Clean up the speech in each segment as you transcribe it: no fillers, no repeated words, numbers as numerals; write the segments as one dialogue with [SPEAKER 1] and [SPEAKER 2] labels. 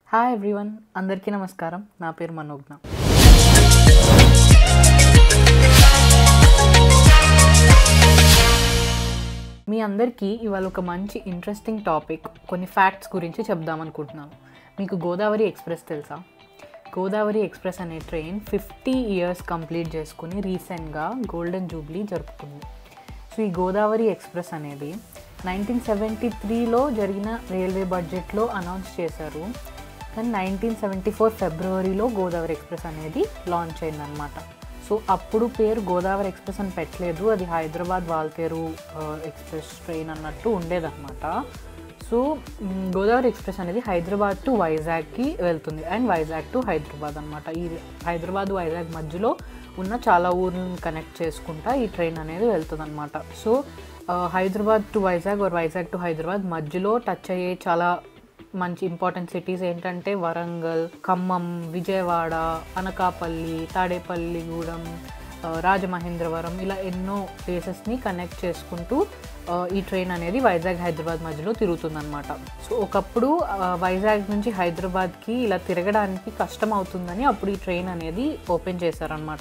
[SPEAKER 1] Hi everyone, అందరికీ నమస్కారం. నా పేరు మనోజ్ఞ. మీ అందరికీ ఇవాళ ఒక మంచి ఇంట్రెస్టింగ్ టాపిక్, కొన్ని ఫ్యాక్ట్స్ గురించి చెప్దామనుకుంటున్నాను. మీకు గోదావరి ఎక్స్ప్రెస్ తెలుసా? గోదావరి ఎక్స్ప్రెస్ అనే ట్రైన్ 50 ఇయర్స్ కంప్లీట్ చేసుకుని రీసెంట్గా గోల్డెన్ జూబ్లీ జరుపుకుంది. సో ఈ గోదావరి ఎక్స్ప్రెస్ అనేది 1973లో జరిగిన రైల్వే బడ్జెట్లో అనౌన్స్ చేశారు. కానీ 1974 ఫిబ్రవరిలో గోదావరి ఎక్స్ప్రెస్ అనేది లాంచ్ అయిందనమాట. సో అప్పుడు పేరు గోదావరి ఎక్స్ప్రెస్ అని పెట్టలేదు, అది హైదరాబాద్ వాల్తేరు ఎక్స్ప్రెస్ ట్రైన్ అన్నట్టు ఉండేదన్నమాట. సో గోదావరి ఎక్స్ప్రెస్ అనేది హైదరాబాద్ టు వైజాగ్కి వెళ్తుంది అండ్ వైజాగ్ టు హైదరాబాద్ అనమాట. ఈ హైదరాబాద్ వైజాగ్ మధ్యలో ఉన్న చాలా ఊర్లను కనెక్ట్ చేసుకుంటా ఈ ట్రైన్ అనేది వెళ్తుంది అనమాట. So Hyderabad to Vizag or Vizag to Hyderabad మధ్యలో టచ్ అయ్యే చాలా మంచి ఇంపార్టెంట్ సిటీస్ ఏంటంటే వరంగల్, ఖమ్మం, విజయవాడ, అనకాపల్లి, తాడేపల్లిగూడెం, రాజమహేంద్రవరం, ఇలా ఎన్నో ప్లేసెస్ని కనెక్ట్ చేసుకుంటూ ఈ ట్రైన్ అనేది వైజాగ్ హైదరాబాద్ మధ్యలో తిరుగుతుందన్నమాట. సో ఒకప్పుడు వైజాగ్ నుంచి హైదరాబాద్కి ఇలా తిరగడానికి కష్టం అవుతుందని అప్పుడు ఈ ట్రైన్ అనేది ఓపెన్ చేశారనమాట.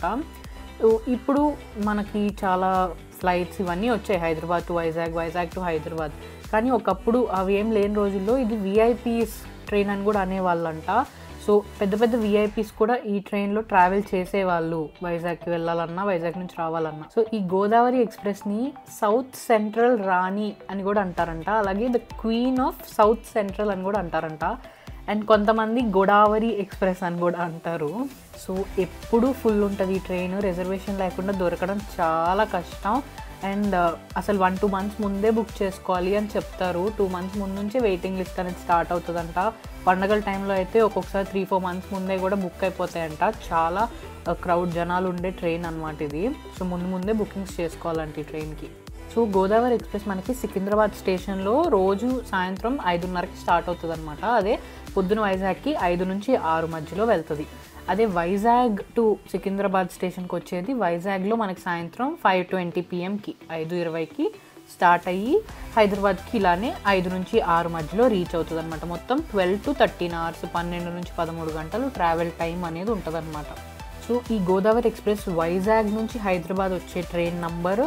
[SPEAKER 1] ఇప్పుడు మనకి చాలా ఫ్లైట్స్ ఇవన్నీ వచ్చాయి, హైదరాబాద్ టు వైజాగ్, వైజాగ్ టు హైదరాబాద్. కానీ ఒకప్పుడు అవి ఏం లేని రోజుల్లో ఇది విఐపీస్ ట్రైన్ అని కూడా అనేవాళ్ళంట. సో పెద్ద పెద్ద విఐపీస్ కూడా ఈ ట్రైన్లో ట్రావెల్ చేసేవాళ్ళు, వైజాగ్కి వెళ్ళాలన్నా వైజాగ్ నుంచి రావాలన్నా. సో ఈ గోదావరి ఎక్స్ప్రెస్ని సౌత్ సెంట్రల్ రాణి అని కూడా అంటారంట, అలాగే the queen of south central అని కూడా అంటారంట. అండ్ కొంతమంది గోదావరి ఎక్స్ప్రెస్ అని కూడా అంటారు. సో ఎప్పుడు ఫుల్ ఉంటుంది ఈ ట్రైన్, రిజర్వేషన్ లేకుండా దొరకడం చాలా కష్టం. అండ్ అసలు 1-2 మంత్స్ ముందే బుక్ చేసుకోవాలి అని చెప్తారు. 2 మంత్స్ ముందు నుంచి వెయిటింగ్ లిస్ట్ అనేది స్టార్ట్ అవుతుందంట. పండగల టైంలో అయితే ఒక్కొక్కసారి 3-4 మంత్స్ ముందే కూడా బుక్ అయిపోతాయంట. చాలా క్రౌడ్ జనాలు ఉండే ట్రైన్ అనమాట ఇది. సో ముందే బుకింగ్స్ చేసుకోవాలంట ఈ ట్రైన్కి. సో గోదావరి ఎక్స్ప్రెస్ మనకి సికింద్రాబాద్ స్టేషన్లో రోజు సాయంత్రం 5:30కి స్టార్ట్ అవుతుంది అనమాట. అదే పొద్దున వైజాగ్కి 5 నుంచి 6 మధ్యలో వెళ్తుంది. అదే వైజాగ్ టు సికింద్రాబాద్ స్టేషన్కి వచ్చేది వైజాగ్లో మనకి సాయంత్రం 5:20 PM-కి 5:20కి స్టార్ట్ అయ్యి హైదరాబాద్కి ఇలానే 5 నుంచి 6 మధ్యలో రీచ్ అవుతుంది అనమాట. మొత్తం 12 to 13 hours, 12 నుంచి 13 గంటలు ట్రావెల్ టైం అనేది ఉంటుంది అనమాట. సో ఈ గోదావరి ఎక్స్ప్రెస్ వైజాగ్ నుంచి హైదరాబాద్ వచ్చే ట్రైన్ నంబర్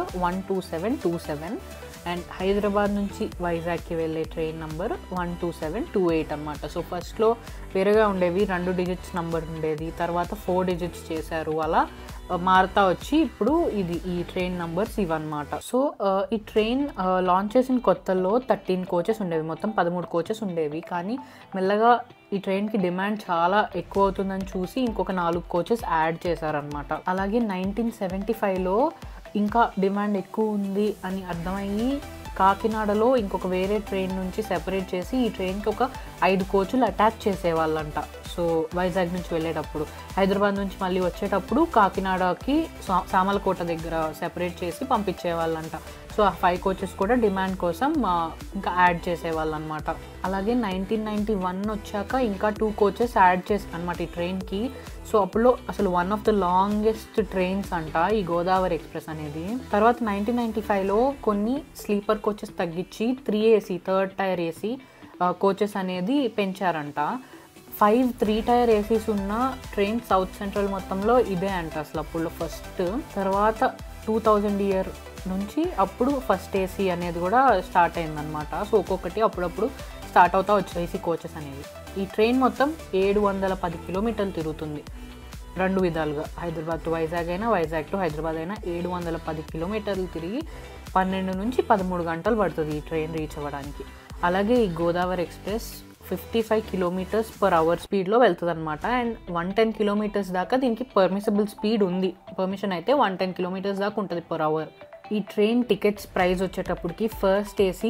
[SPEAKER 1] 12727 అండ్ హైదరాబాద్ నుంచి వైజాగ్కి వెళ్ళే ట్రైన్ నంబర్ 12728 అనమాట. సో ఫస్ట్లో వేరేగా ఉండేవి, 2 digits నంబర్ ఉండేది, తర్వాత 4 digits చేశారు. అలా మారుతా వచ్చి ఇప్పుడు ఈ ట్రైన్ నంబర్స్ ఇవన్నమాట. సో ఈ ట్రైన్ లాంచ్ చేసిన కొత్తల్లో 13 కోచెస్ ఉండేవి, మొత్తం 13 కోచెస్ ఉండేవి. కానీ మెల్లగా ఈ ట్రైన్కి డిమాండ్ చాలా ఎక్కువ అవుతుందని చూసి ఇంకొక 4 కోచెస్ యాడ్ చేశారనమాట. అలాగే 1975లో ఇంకా డిమాండ్ ఎక్కువ ఉంది అని అర్థమయ్యి కాకినాడలో ఇంకొక వేరే ట్రైన్ నుంచి సెపరేట్ చేసి ఈ ట్రైన్కి ఒక 5 కోచులు అటాచ్ చేసేవాళ్ళంట. సో వైజాగ్ నుంచి వెళ్ళేటప్పుడు, హైదరాబాద్ నుంచి మళ్ళీ వచ్చేటప్పుడు కాకినాడకి సామలకోట దగ్గర సెపరేట్ చేసి పంపించేవాళ్ళంట. సో ఆ 5 కోచెస్ కూడా డిమాండ్ కోసం ఇంకా యాడ్ చేసేవాళ్ళు అనమాట. అలాగే 1991 వచ్చాక ఇంకా 2 కోచెస్ యాడ్ చేశారు అనమాట ఈ ట్రైన్కి. సో అప్పుడు అసలు one of the longest trains అంట ఈ గోదావరి ఎక్స్ప్రెస్ అనేది. తర్వాత 1995లో కొన్ని స్లీపర్ కోచెస్ తగ్గించి 3AC, 3rd tier AC coaches అనేది పెంచారంట. 5 3 tier ACs ఉన్న ట్రైన్ సౌత్ సెంట్రల్ మొత్తంలో ఇదే అంట అసలు అప్పుడు ఫస్ట్. తర్వాత 2000 ఇయర్ నుంచి అప్పుడు ఫస్ట్ AC అనేది కూడా స్టార్ట్ అయిందనమాట. సో ఒక్కొక్కటి అప్పుడప్పుడు స్టార్ట్ అవుతా వచ్చాయి AC కోచెస్ అనేవి. ఈ ట్రైన్ మొత్తం 710 కిలోమీటర్లు తిరుగుతుంది 2 విధాలుగా, హైదరాబాద్ టు వైజాగ్ అయినా వైజాగ్ టు హైదరాబాద్ అయినా 710 కిలోమీటర్లు తిరిగి 12 నుంచి 13 గంటలు పడుతుంది ఈ ట్రైన్ రీచ్ అవ్వడానికి. అలాగే ఈ గోదావరి ఎక్స్ప్రెస్ 55 km/h స్పీడ్లో వెళ్తుంది అనమాట. అండ్ 110 kilometers దాకా దీనికి పర్మిసిబుల్ స్పీడ్ ఉంది. పర్మిషన్ అయితే 110 kilometers దాకా ఉంటుంది per hour. ఈ ట్రైన్ టికెట్స్ ప్రైస్ వచ్చేటప్పటికి ఫస్ట్ AC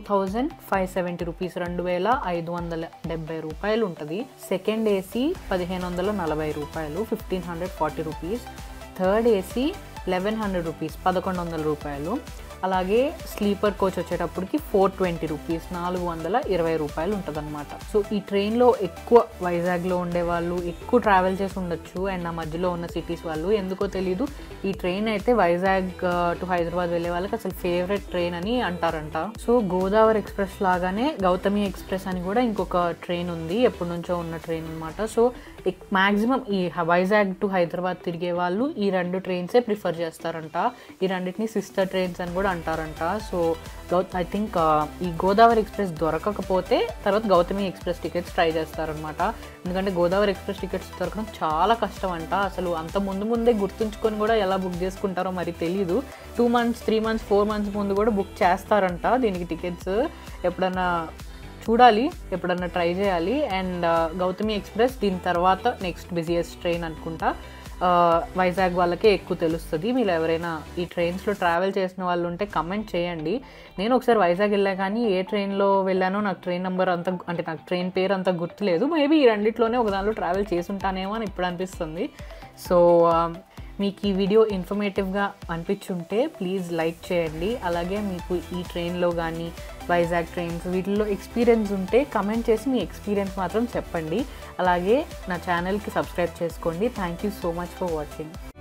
[SPEAKER 1] 2570 రూపీస్, 2570 రూపాయలు ఉంటుంది. సెకండ్ AC 1540 రూపాయలు, 1540 రూపీస్. థర్డ్ AC 1100 రూపీస్, 1100 రూపాయలు. అలాగే స్లీపర్ కోచ్ వచ్చేటప్పటికి 420 రూపీస్, 420 రూపాయలు ఉంటుంది అనమాట. సో ఈ ట్రైన్లో ఎక్కువ వైజాగ్లో ఉండేవాళ్ళు ఎక్కువ ట్రావెల్ చేసి ఉండొచ్చు, అండ్ ఆ మధ్యలో ఉన్న సిటీస్ వాళ్ళు ఎందుకో తెలీదు ఈ ట్రైన్ అయితే వైజాగ్ టు హైదరాబాద్ వెళ్ళే వాళ్ళకి అసలు ఫేవరెట్ ట్రైన్ అని అంటారంట. సో గోదావరి ఎక్స్ప్రెస్ లాగానే గౌతమి ఎక్స్ప్రెస్ అని కూడా ఇంకొక ట్రైన్ ఉంది, ఎప్పటి నుంచో ఉన్న ట్రైన్ అనమాట. సో మ్యాక్సిమం ఈ వైజాగ్ టు హైదరాబాద్ తిరిగే వాళ్ళు ఈ 2 ట్రైన్సే ప్రిఫర్ చేస్తారంట. ఈ రెండింటిని సిస్టర్ ట్రైన్స్ అని కూడా అంటారంట. సో ఐ థింక్ ఈ గోదావరి ఎక్స్ప్రెస్ దొరకకపోతే తర్వాత గౌతమి ఎక్స్ప్రెస్ టికెట్స్ ట్రై చేస్తారనమాట. ఎందుకంటే గోదావరి ఎక్స్ప్రెస్ టికెట్స్ దొరకడం చాలా కష్టం అంట. అసలు అంత ముందే గుర్తుంచుకొని కూడా ఎలా బుక్ చేసుకుంటారో మరి తెలీదు. 2 months 3 months 4 months ముందు కూడా బుక్ చేస్తారంట దీనికి టికెట్స్. ఎప్పుడన్నా చూడాలి, ఎప్పుడన్నా ట్రై చేయాలి. అండ్ గౌతమి ఎక్స్ప్రెస్ దీని తర్వాత నెక్స్ట్ బిజియెస్ట్ ట్రైన్ అనుకుంటా. వైజాగ్ వాళ్ళకే ఎక్కువ తెలుస్తుంది. మీరు ఎవరైనా ఈ ట్రైన్స్లో ట్రావెల్ చేసిన వాళ్ళు ఉంటే కమెంట్ చేయండి. నేను ఒకసారి వైజాగ్ వెళ్ళా కానీ ఏ ట్రైన్లో వెళ్ళానో నాకు ట్రైన్ నెంబర్ అంత అంటే నాకు ట్రైన్ పేరు అంత గుర్తులేదు. మేబీ ఈ రెండిట్లోనే ఒక దానిలో ట్రావెల్ చేసి ఉంటానేమో అని ఇప్పుడు అనిపిస్తుంది. సో మీకు ఈ వీడియో ఇన్ఫర్మేటివ్గా అనిపించుంటే ప్లీజ్ లైక్ చేయండి. అలాగే మీకు ఈ ట్రైన్లో కానీ వైజాగ్ ట్రైన్స్ వీటిల్లో ఎక్స్పీరియన్స్ ఉంటే కమెంట్ చేసి మీ ఎక్స్పీరియన్స్ మాత్రం చెప్పండి. అలాగే నా ఛానల్కి సబ్స్క్రైబ్ చేసుకోండి. Thank you so much for watching.